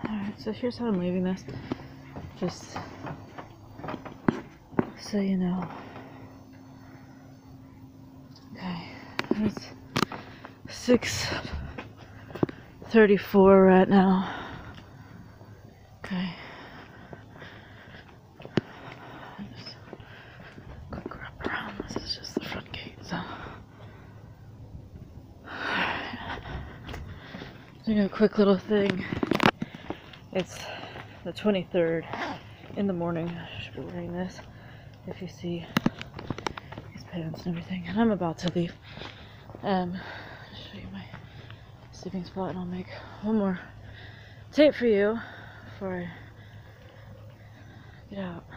Alright, so here's how I'm leaving this. Just so you know. Okay, it's 6:34 right now. Okay. Just quick wrap around. This is just the front gate, so. Doing a quick little thing. It's the 23rd in the morning. I should be wearing this if you see these pants and everything. And I'm about to leave. I'll show you my sleeping spot, and I'll make one more tape for you before I get out.